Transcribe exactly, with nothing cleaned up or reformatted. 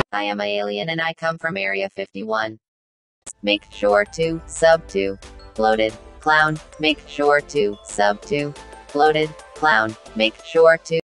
I am a alien and I come from Area fifty-one. Make sure to sub to Bloated Clown. Make sure to sub to Bloated Clown. Make sure to